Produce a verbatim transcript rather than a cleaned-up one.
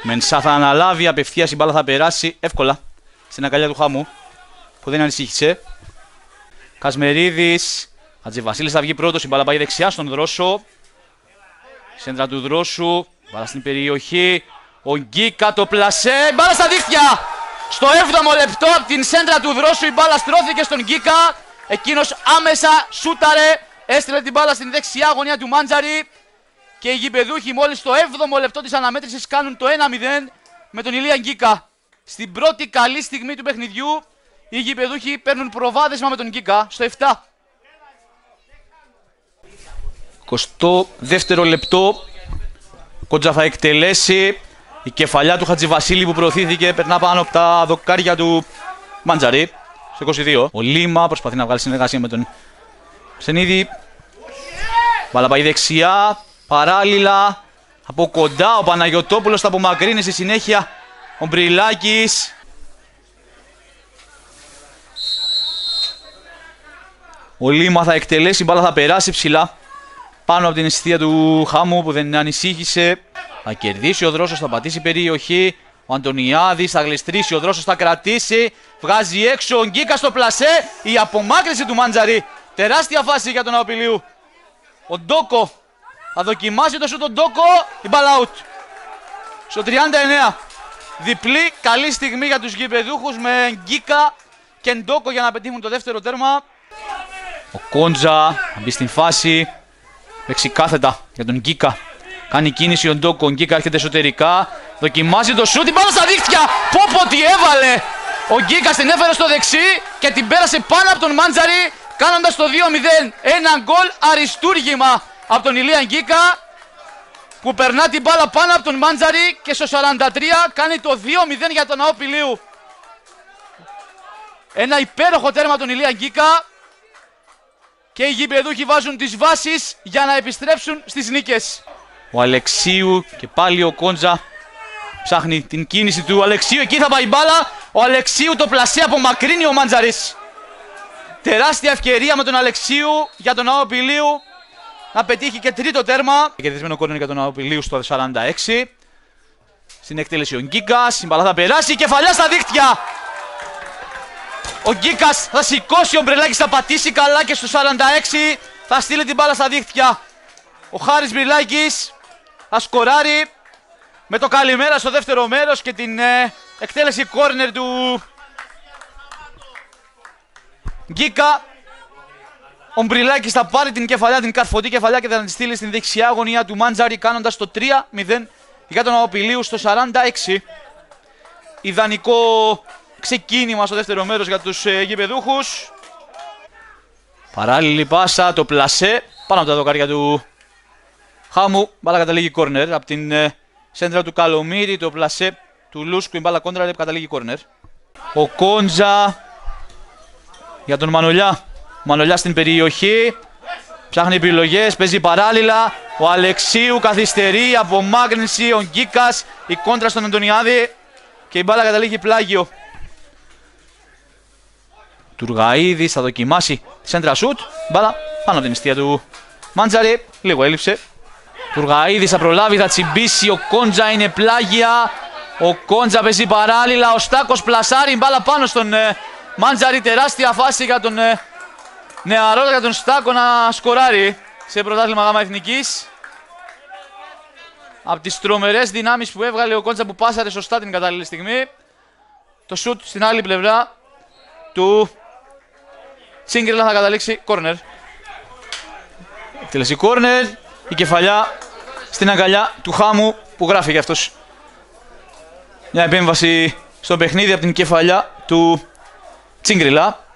Μενσά θα αναλάβει, απευθείας η μπάλα θα περάσει εύκολα στην αγκαλιά του Χάμου που δεν ανησύχησε. Κασμερίδης, Χατζηβασίλης θα βγει πρώτος, η μπάλα πάει δεξιά στον Δρόσο. Σέντρα του Δρόσου, μπάλα στην περιοχή. Ο Γκίκα το πλασέ, μπάλα στα δίχτυα! Στο έβδομο λεπτό από την σέντρα του Δρόσου η μπάλα στρώθηκε στον Γκίκα. Εκείνος άμεσα σούταρε, έστειλε την μπάλα στην δεξιά γωνία του Μάντζαρη. Και οι γηπεδούχοι μόλις στο έβδομο λεπτό της αναμέτρησης κάνουν το ένα μηδέν με τον Ηλία Γκίκα. Στην πρώτη καλή στιγμή του παιχνιδιού οι γηπεδούχοι παίρνουν προβάδισμα με τον Γκίκα στο επτά. εικοστό δεύτερο λεπτό. Κόντζα θα εκτελέσει. Η κεφαλιά του Χατζηβασίλη που προωθήθηκε περνά πάνω από τα δοκάρια του Μάντζαρη. Στο είκοσι δύο. Ο Λίμα προσπαθεί να βγάλει συνεργασία με τον Ψενίδη. Μπάλα πάει δεξιά. Παράλληλα από κοντά ο Παναγιωτόπουλος θα απομακρύνει στη συνέχεια ο Μπριλάκης. Ο Λίμα θα εκτελέσει, η μπάλα θα περάσει ψηλά πάνω από την αιστεία του Χάμου που δεν ανησύχησε. Θα κερδίσει ο Δρόσος, θα πατήσει περιοχή. Ο Αντωνιάδης θα γλιστρήσει, ο Δρόσος θα κρατήσει. Βγάζει έξω ο Γκίκα στο πλασέ. Η απομάκρυνση του Μάντζαρη. Τεράστια φάση για τον Αοπηλίου. Ο Ντόκο θα δοκιμάσει το σούτ τον Ντόκο. Η μπάλα out. Στο τριάντα εννέα. Διπλή καλή στιγμή για τους γηπεδούχους με Γκίκα και Ντόκο για να πετύχουν το δεύτερο τέρμα. Ο Κόντζα θα μπει στην φάση. Δεξικάθετα για τον Γκίκα. Κάνει κίνηση ο Ντόκο. Ο Γκίκα έρχεται εσωτερικά. Δοκιμάζει το σούτ. Την μπάλα στα δίχτυα. Πω πω τι έβαλε. Ο Γκίκα την έφερε στο δεξί και την πέρασε πάνω από τον Μάντζαρη, κάνοντας το δύο μηδέν. Ένα γκολ αριστούργημα από τον Ηλία Γκίκα που περνά την μπάλα πάνω από τον Μάντζαρη και στο σαράντα τρία κάνει το δύο μηδέν για τον Αοπηλίου. Ένα υπέροχο τέρμα τον Ηλία Γκίκα και οι γηπεδούχοι βάζουν τις βάσεις για να επιστρέψουν στις νίκες. Ο Αλεξίου και πάλι ο Κόντζα ψάχνει την κίνηση του Αλεξίου. Εκεί θα πάει η μπάλα. Ο Αλεξίου το πλασέ απομακρύνει ο Μάντζαρης. Τεράστια ευκαιρία με τον Αλεξίου για τον Αοπηλίου να πετύχει και τρίτο τέρμα. Κερδισμένο κόρνερ για τον Αοπηλίου στο σαράντα έξι. Στην εκτέλεση ο Γκίκας. Η μπάλα θα περάσει. Κεφαλιά στα δίχτυα. Ο Γκίκας θα σηκώσει, ο Μπριλάκης θα πατήσει καλά και στο σαράντα έξι θα στείλει την μπάλα στα δίχτυα. Ο Χάρης Μπριλάκης θα σκοράρει με το καλημέρα στο δεύτερο μέρος και την ε, εκτέλεση κόρνερ του Γκίκα. Ο Μπριλάκης θα πάρει την κεφαλιά, την καρφωτή κεφαλιά και θα την στείλει στην δεξιά γωνία του Μάντζαρη, κάνοντας το τρία μηδέν για τον Αοπηλίου στο σαράντα έξι. Ιδανικό ξεκίνημα στο δεύτερο μέρος για τους ε, γηπεδούχους. Παράλληλη πάσα, το πλασέ πάνω από τα δοκάρια του Χάμου. Μπάλα καταλήγει κόρνερ από την ε, σέντρα του Καλομήρη, το πλασέ του Λούσκου. Η μπάλα κόντρα καταλήγει κόρνερ. Ο Κόντζα για τον Μανολιά. Μανολιά στην περιοχή. Ψάχνει επιλογές, παίζει παράλληλα. Ο Αλεξίου καθυστερεί, απομάκρυνση. Ο Γκίκας, η κόντρα στον Αντωνιάδη. Και η μπάλα καταλήγει πλάγιο. Τουργαΐδης θα δοκιμάσει τη σέντρα σουτ. Μπάλα πάνω από την αιστεία του Μάντζαρη. Λίγο έλειψε. Τουργαΐδης θα προλάβει, θα τσιμπήσει. Ο Κόντζα είναι πλάγια. Ο Κόντζα παίζει παράλληλα. Ο Στάκος πλασάρει. Μπάλα πάνω στον ε, Μάντζαρη. Τεράστια φάση για τον ε, νεαρό, για τον Στάκο να σκοράρει σε πρωτάθλημα Γάμα Εθνικής. Από τις τρομερές δυνάμεις που έβγαλε ο Κόντζα που πάσαρε σωστά την κατάλληλη στιγμή. Το σουτ στην άλλη πλευρά του Τσίγκριλα θα καταλήξει κόρνερ. Εκτέλεση κόρνερ. Η κεφαλιά στην αγκαλιά του Χάμου που γράφει και αυτός μια επέμβαση στο παιχνίδι από την κεφαλιά του Τσίγκριλα.